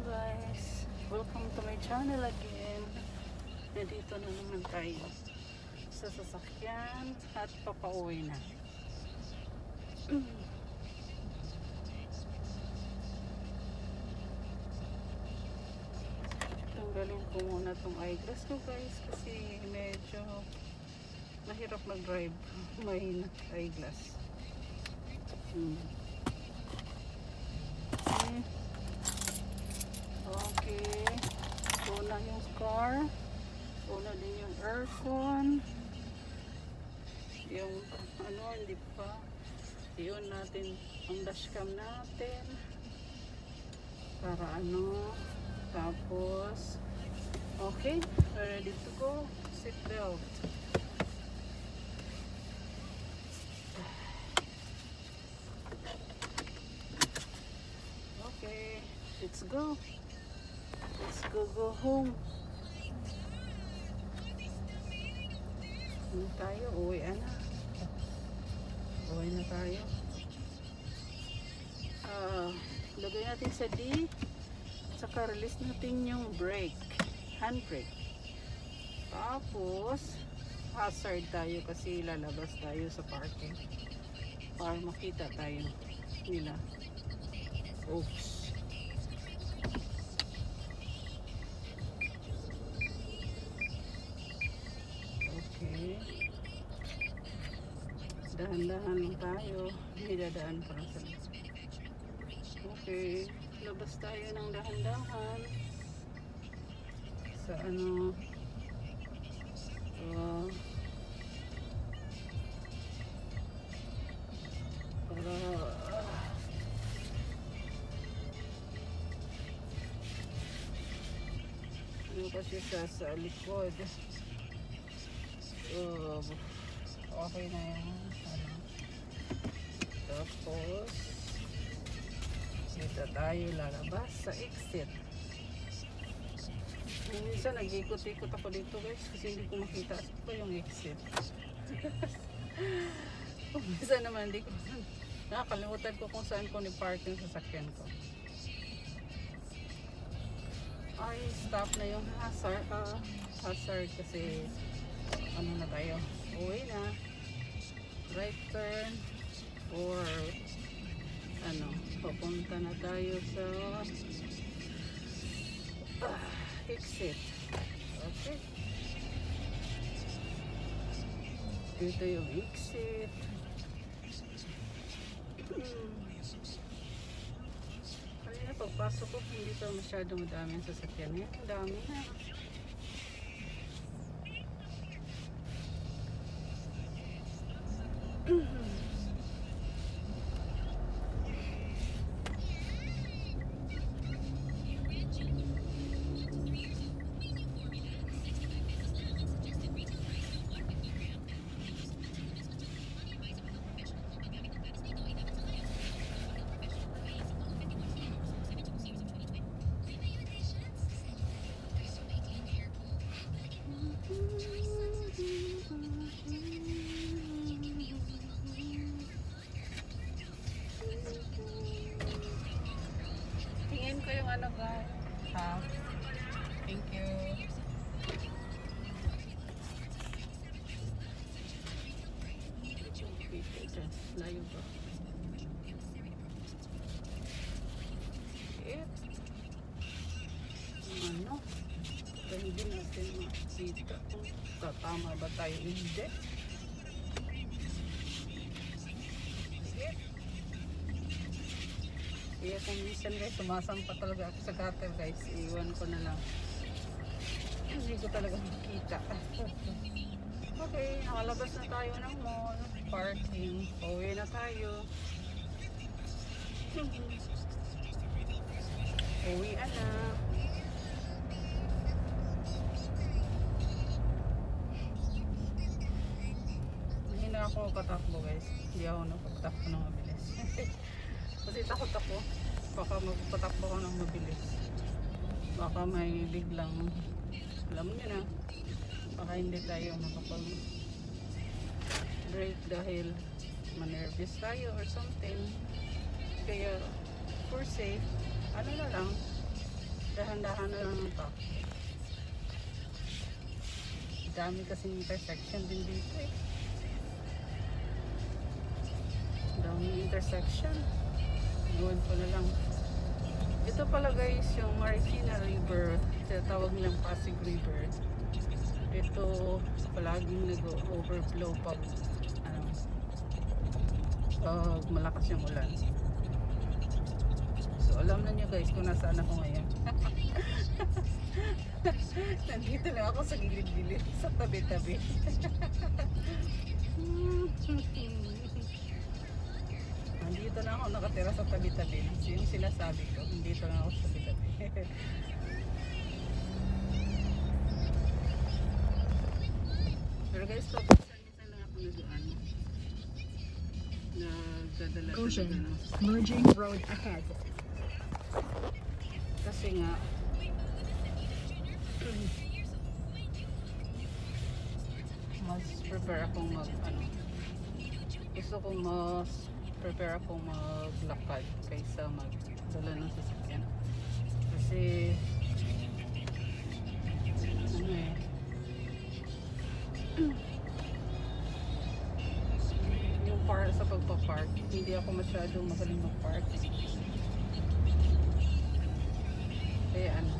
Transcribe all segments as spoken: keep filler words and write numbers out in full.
guys, welcome to my channel again. Nandito na naman tayo sa sasakyan at papauwi na. Tanggalin ko muna tong eyeglass ko guys kasi medyo mahirap mag-drive may eyeglass. hmm. Okay, una yung car, una din yung aircon, yung ano, hindi pa yun natin ang dashcam natin para ano, tapos okay, ready to go. Seat belt. Okay, let's go. Let's go go home. Ano tayo? Uwi na. Uwi na tayo. Uh, lagay natin sa D. Saka release natin yung brake. Handbrake. Tapos hazard tayo kasi lalabas tayo sa parking. Para makita tayo nila. Oops. Dahan-dahan lang tayo, may dadaan para sa okay, labas tayo ng dahan-dahan sa ano uh, para uh, ano kasi siya sa likod. uh, okay na yan. Tapos dito tayo lalabas sa exit. Minsan nag-ikot-ikot ako dito guys kasi hindi ko makita pa yung exit. Minsan naman hindi ko nakakalimutan ko kung saan ko ni-park yung sasakyan ko. Ay, stop na yung hazard, uh, hazard kasi ano na tayo, uwi na. Right turn or ano, papunta na tayo sa uh, exit. Okay, dito yung exit. hmm. Kanina pagpasok ko hindi pa masyadong madami ang sasakyan. Ang dami na. Tingin ko yung ano guys. Ha? Thank you. Layo ba? Eh. Ano? Hindi natin makita kung tatama ba tayo hindi. Kaya kung minsan guys, sumasampa talaga ako sa gutter guys, iwan ko na lang. Hindi ko talaga makita. Okay, nakalabas na tayo ng mall, parking, pauwi na tayo. Uwi na. Hindi na ako katakbo guys, hindi ako nakatakbo ng mabilis. Kasi takot ako, baka magpatakbo ko ng mabilis, baka may biglang, alam mo na, baka hindi tayo makapag break dahil manervous tayo or something. Kaya for safe, ano na lang, dahan-dahan na lang ito. Dami kasing intersection din dito eh. Dami intersection. Iwan ko na lang. Ito pala guys yung Marikina River. Tinatawag nilang Pasig River. Ito palaging nag-overflow pag ano, pag malakas yung ulan. So alam na nyo guys kung nasaan ako ngayon. Nandito lang ako sa gilid-gilid, sa tabi-tabi. Nandito lang ako nakatira sa tabi-tabi. Yung sinasabi ko, nandito lang ako sa tabi-tabi. Pero guys, papasan-pasan lang ako na doon. Nagdadala Goshen, talaga ng merging road ahead. kasi nga mas prepare akong mag ano, gusto kong mas prepare akong maglakad kaysa magdala ng sasakyan kasi ano eh yung para sa pagpapark hindi ako masyadong magaling magpark kaya ano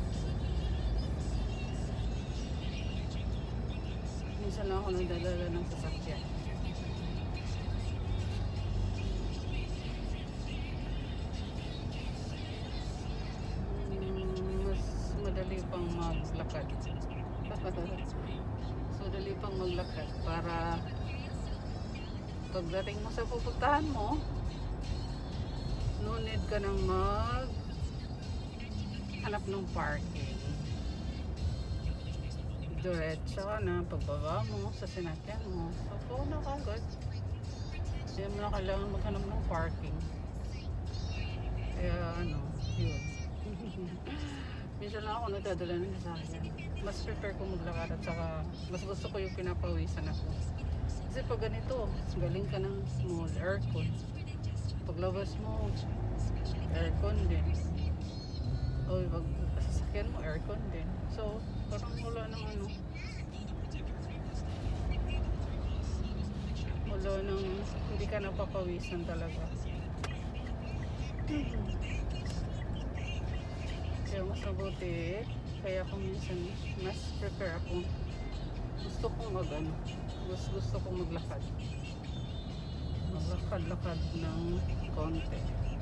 minsan lang ako nagdadala ng sasakyan. Hmm, mas madali pang maglakad. So dali pang maglakad para pagdating mo sa pupuntahan mo, no need ka nang mag hanap ng parking. Diretso ka na pagbaba mo sa sinakyan mo. So, po na kagad. Hindi mo na kailangan maghanap ng parking. Kaya ano, yun. Minsan lang ako nagdadala ng sasakyan. Mas prepare ko maglakad at saka mas gusto ko yung pinapawisan ako. Kasi pag ganito, galing ka ng mall, aircon. Paglabas mo, aircon din. O pag sasakyan mo, aircon din. So, parang wala nang ano. Wala nang, hindi ka napapawisan talaga. Kaya mas mabuti, kaya kung minsan mas prepare ako. Gusto kong mag ano, gusto, gusto kong maglakad. Maglakad-lakad ng konti.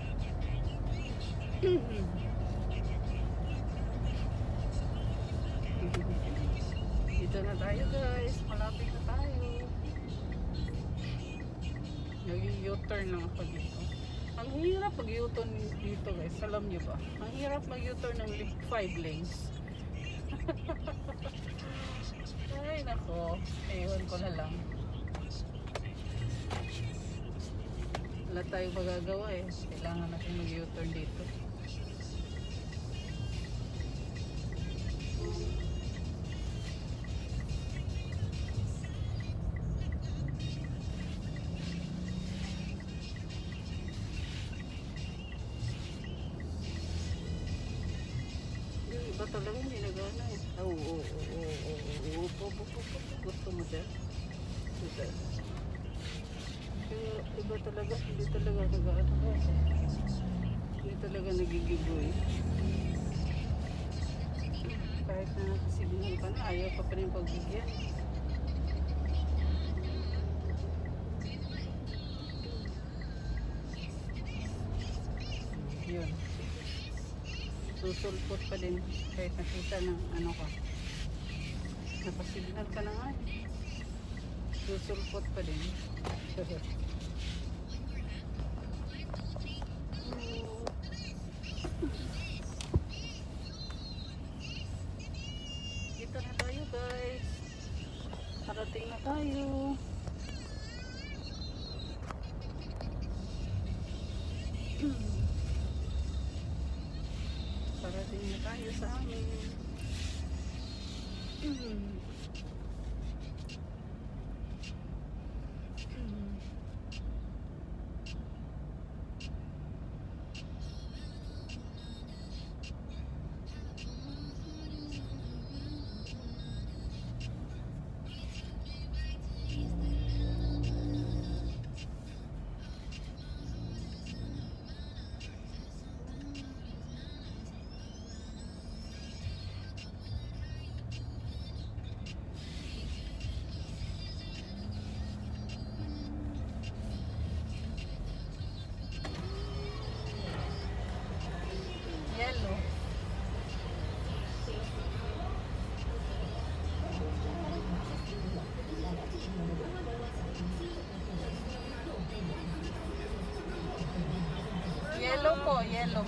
Dito na tayo guys, malapit na tayo. Nag-u-turn lang ako dito. Ang hirap mag-u-turn dito guys, alam nyo ba? Ang hirap mag-u-turn ng five lanes. Ay nako, ewan ko na lang. Wala tayong magagawa eh. Kailangan natin mag-u-turn dito. Iba talaga hindi nagana eh. Oo, oo, oo, oo, oo, gusto mo siya? Ito. Kaya iba talaga, hindi talaga nagana kasi. Hindi talaga nagigiboy. Kahit na nakasignal ka na, ayaw pa pa rin pagbigyan. Yun. Susulpot pa din kahit nakita ng ano ka. Napasignal ka na nga. Susulpot pa din. Dito na tayo guys. Parating na tayo. Parating na tayo sa amin.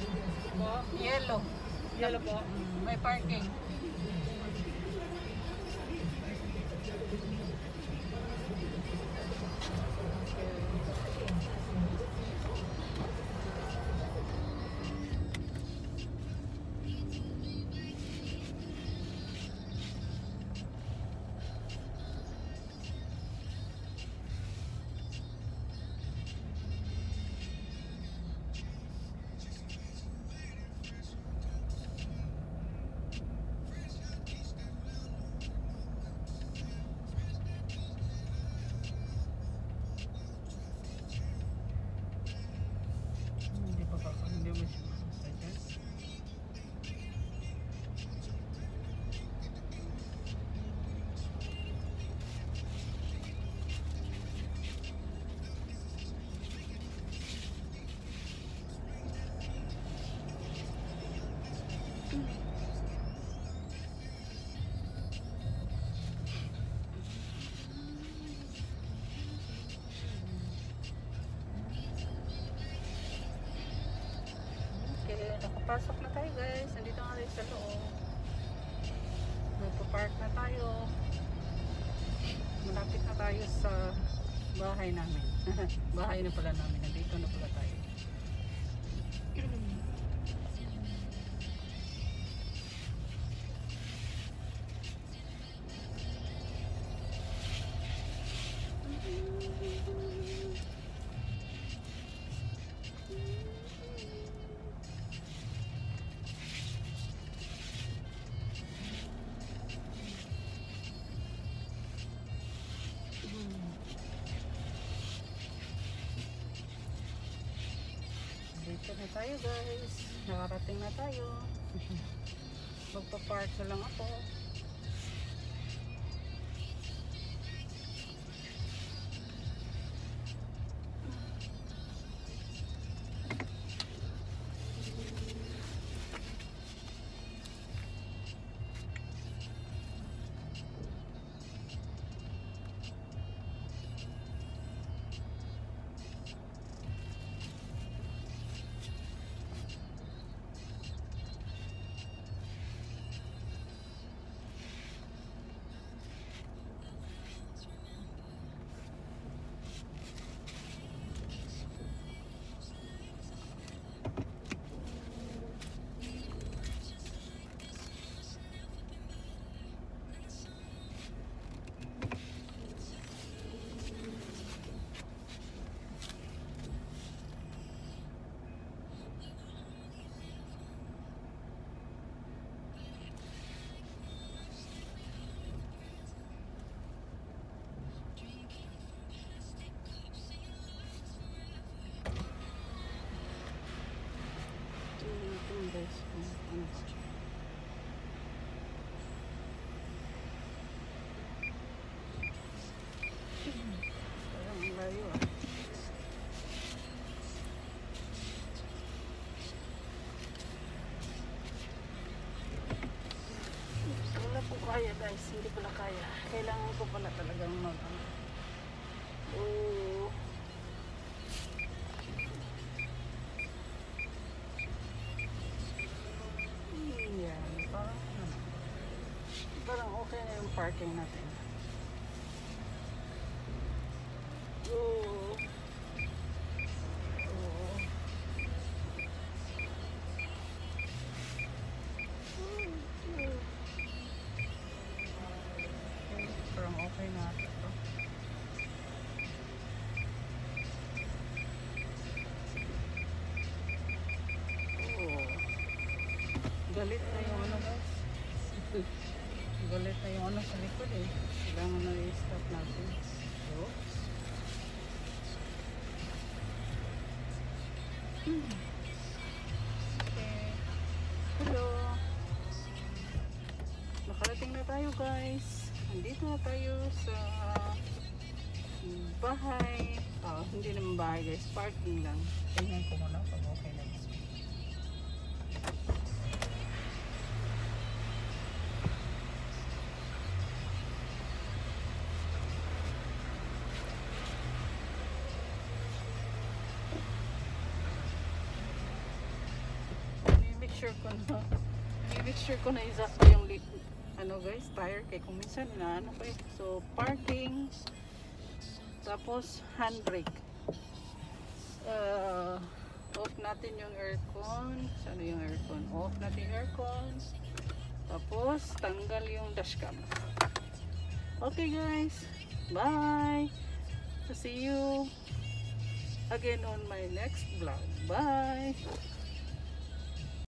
Po? Yellow. Yellow po. Mm, may parking. Hindi pa pa, hindi mo siya makasaya. Okay, nakapasok na tayo guys. Nandito nga tayo sa loob. Nagpa-park na tayo. Malapit na tayo sa bahay namin. Bahay na pala namin. Nandito na pala tayo. Dito na tayo guys. Nakarating na tayo. Magpa-park na lang ako. Guys, ano ba? Parang ang layo ah. Wala po kaya guys, hindi pala kaya. Kailangan ko pala talagang mag oh. Parang okay na yung parking natin. Oh. Oh. Parang okay na ito. Oh. Galit na yung ano guys. Galit na yung ano sa likod eh. Kailangan na i-stop natin. Oops. Hmm. Okay. Hello. Nakarating na tayo guys. Andito na tayo sa bahay. Ah, hindi naman bahay guys. Parking lang. Tingnan ko muna pag okay na. i-make sure ko na i-make sure ko na exacto yung li ano guys, tire kay kung minsan na ano ko eh. So parking, tapos handbrake. Uh, off natin yung aircon. Saan yung aircon? Off natin yung aircon. Tapos tanggal yung dashcam. Okay guys, bye. So see you again on my next vlog. Bye.